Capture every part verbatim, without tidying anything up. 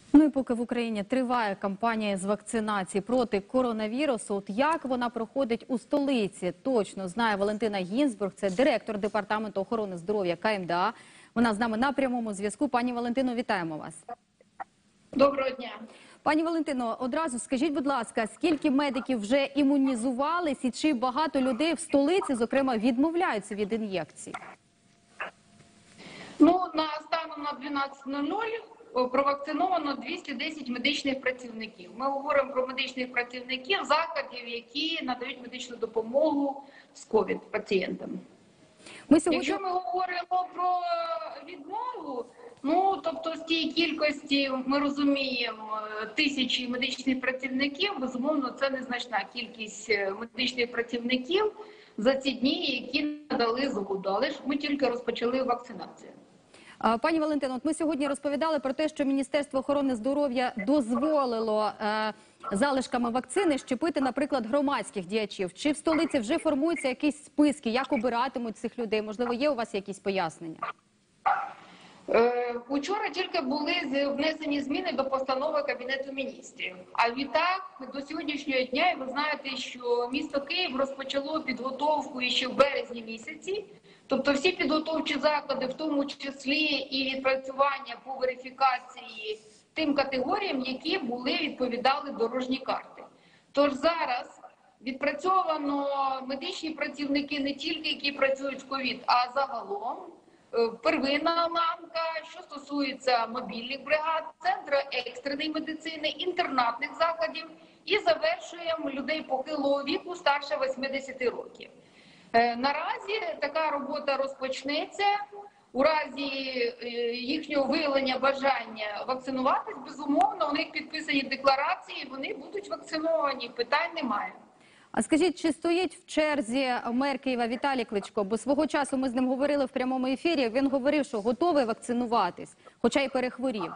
Ну і поки в Україні триває кампанія з вакцинації проти коронавірусу, от як вона проходить у столиці, точно знає Валентина Гінзбург, це директор Департаменту охорони здоров'я Ка Ем Де А. Вона з нами на прямому зв'язку. Пані Валентино, вітаємо вас. Доброго дня. Пані Валентино, одразу скажіть, будь ласка, скільки медиків вже імунізувались і чи багато людей в столиці, зокрема, відмовляються від ін'єкцій? Ну, на станом на дванадцята нуль нуль провакциновано двісті десять медичних працівників. Ми говоримо про медичних працівників закладів, які надають медичну допомогу з ковід пацієнтам. Ми сьогодні... Якщо ми говоримо про відмову, ну, тобто з тієї кількості, ми розуміємо, тисячі медичних працівників, безумовно, це незначна кількість медичних працівників за ці дні, які надали згоду. Але ж ми тільки розпочали вакцинацію. Пані Валентино, от ми сьогодні розповідали про те, що Міністерство охорони здоров'я дозволило е, залишками вакцини щепити, наприклад, громадських діячів. Чи в столиці вже формуються якісь списки, як обиратимуть цих людей? Можливо, є у вас якісь пояснення? Е, Учора тільки були внесені зміни до постанови Кабінету міністрів. А відтак, до сьогоднішнього дня, і ви знаєте, що місто Київ розпочало підготовку ще в березні місяці. Тобто всі підготовчі заклади, в тому числі і відпрацювання по верифікації тим категоріям, які були, відповідали дорожні карти. Тож зараз відпрацьовано медичні працівники не тільки, які працюють з ковід, а загалом. Первинна ланка, що стосується мобільних бригад, центру екстреної медицини, інтернатних закладів і завершуємо людей похилого віку старше восьмидесяти років. Наразі така робота розпочнеться. У разі їхнього виявлення бажання вакцинуватись, безумовно, у них підписані декларації, вони будуть вакциновані, питань немає. А скажіть, чи стоїть в черзі мер Києва Віталій Кличко? Бо свого часу ми з ним говорили в прямому ефірі, він говорив, що готовий вакцинуватись, хоча й перехворів.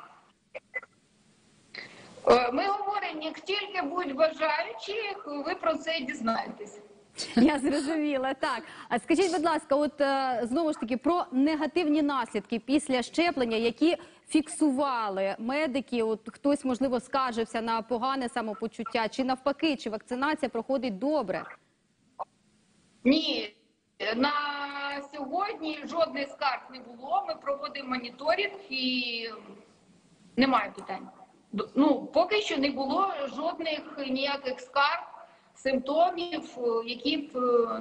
Ми говоримо, як тільки будуть бажаючі, ви про це дізнаєтесь. Я зрозуміла, так. А скажіть, будь ласка, от знову ж таки про негативні наслідки після щеплення, які фіксували медики, от хтось, можливо, скаржився на погане самопочуття, чи навпаки, чи вакцинація проходить добре? Ні, на сьогодні жодних скарг не було, ми проводимо моніторинг і немає питань. Ну, поки що не було жодних ніяких скарг, симптомів, які б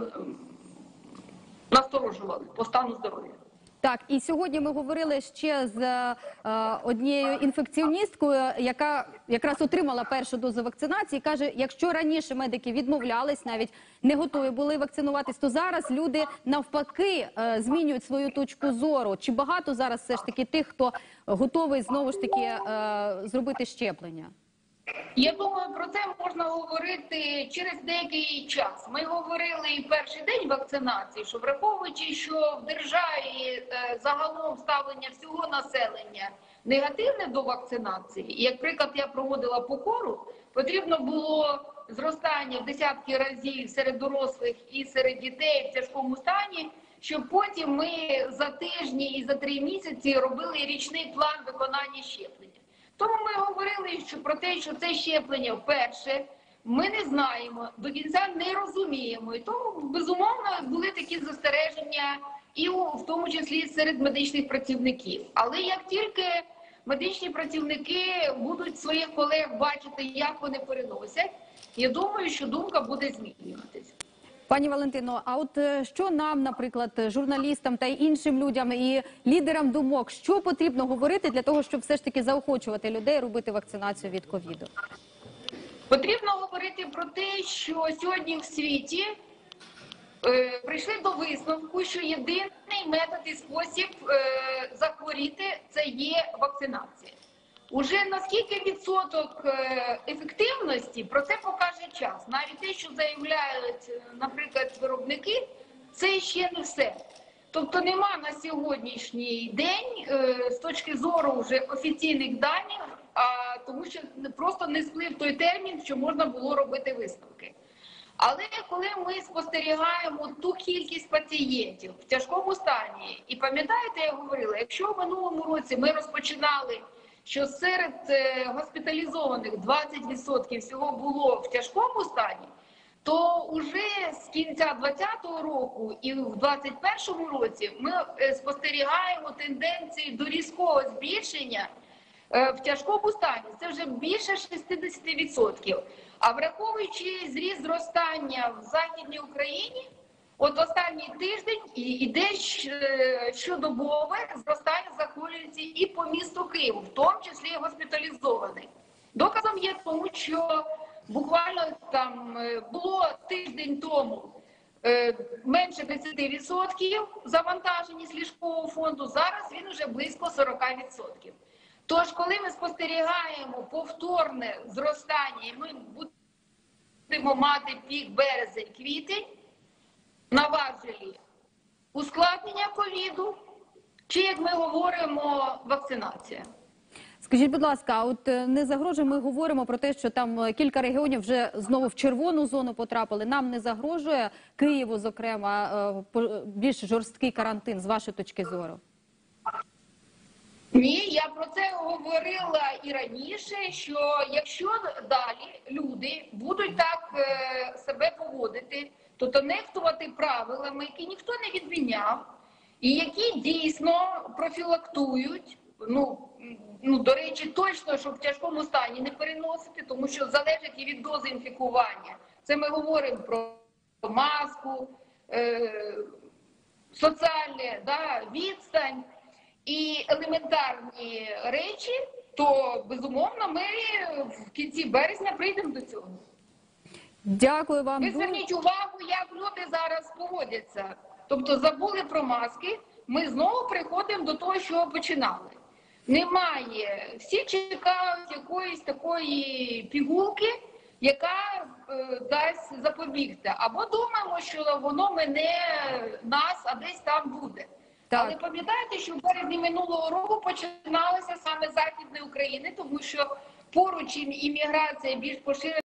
насторожували по стану здоров'я. Так, і сьогодні ми говорили ще з е, однією інфекціоністкою, яка якраз отримала першу дозу вакцинації, каже, якщо раніше медики відмовлялись, навіть не готові були вакцинуватись, то зараз люди навпаки е, змінюють свою точку зору. Чи багато зараз все ж таки тих, хто готовий знову ж таки е, зробити щеплення? Я думаю, про це можна говорити через деякий час. Ми говорили і перший день вакцинації, що враховуючи, що в державі загалом ставлення всього населення негативне до вакцинації, і, як приклад, я проводила по кору, потрібно було зростання в десятки разів серед дорослих і серед дітей в тяжкому стані, щоб потім ми за тижні і за три місяці робили річний план виконання щеплення. Тому ми говорили що про те, що це щеплення вперше, ми не знаємо, до кінця не розуміємо. І тому, безумовно, були такі застереження і у, в тому числі серед медичних працівників. Але як тільки медичні працівники будуть своїх колег бачити, як вони переносять, я думаю, що думка буде змінюватися. Пані Валентино, а от що нам, наприклад, журналістам та іншим людям і лідерам думок, що потрібно говорити для того, щоб все ж таки заохочувати людей робити вакцинацію від ковіду? Потрібно говорити про те, що сьогодні в світі е, прийшли до висновку, що єдиний метод і спосіб е, захворіти – це є вакцинація. Уже наскільки відсоток ефективності, про це покаже час. Навіть те, що заявляють, наприклад, виробники, це ще не все. Тобто нема на сьогоднішній день, з точки зору вже офіційних даних, а, тому що просто не сплив той термін, що можна було робити висновки. Але коли ми спостерігаємо ту кількість пацієнтів в тяжкому стані, і пам'ятаєте, я говорила, якщо в минулому році ми розпочинали що серед е, госпіталізованих двадцять відсотків всього було в тяжкому стані, то уже з кінця двадцятого року і в двадцять першому році ми е, спостерігаємо тенденції до різкого збільшення е, в тяжкому стані. Це вже більше шістдесят відсотків. А враховуючи зріст зростання в Західній Україні, от останній тиждень іде щодобове зростання захворюваності і по місту Києву, в тому числі і госпіталізованих. Доказом є тому, що буквально там було тиждень тому менше десять відсотків завантаженість ліжкового фонду, зараз він вже близько сорок відсотків. Тож, коли ми спостерігаємо повторне зростання, і ми будемо мати пік березень-квітень, на важелі ускладнення ковіду, чи, як ми говоримо, вакцинація. Скажіть, будь ласка, а от не загрожує, ми говоримо про те, що там кілька регіонів вже знову в червону зону потрапили. Нам не загрожує, Києву, зокрема, більш жорсткий карантин, з вашої точки зору? Ні, я про це говорила і раніше, що якщо далі люди будуть так е, себе поводити, то то нехтувати правилами, які ніхто не відміняв, і які дійсно профілактують, ну, ну, до речі, точно, щоб в тяжкому стані не переносити, тому що залежить і від дози інфікування. Це ми говоримо про маску, е, соціальне, да, відстань і елементарні речі, то, безумовно, ми в кінці березня прийдемо до цього. Дякую вам. Ви зверніть увагу, як люди зараз поводяться. Тобто забули про маски, ми знову приходимо до того, що починали. Немає. Всі чекають якоїсь такої пігулки, яка е, дасть запобігти. Або думаємо, що воно мене нас, а десь там буде. Так. Але пам'ятаєте, що в березні минулого року починалося саме з Західної України, тому що поруч імміграція більш поширена.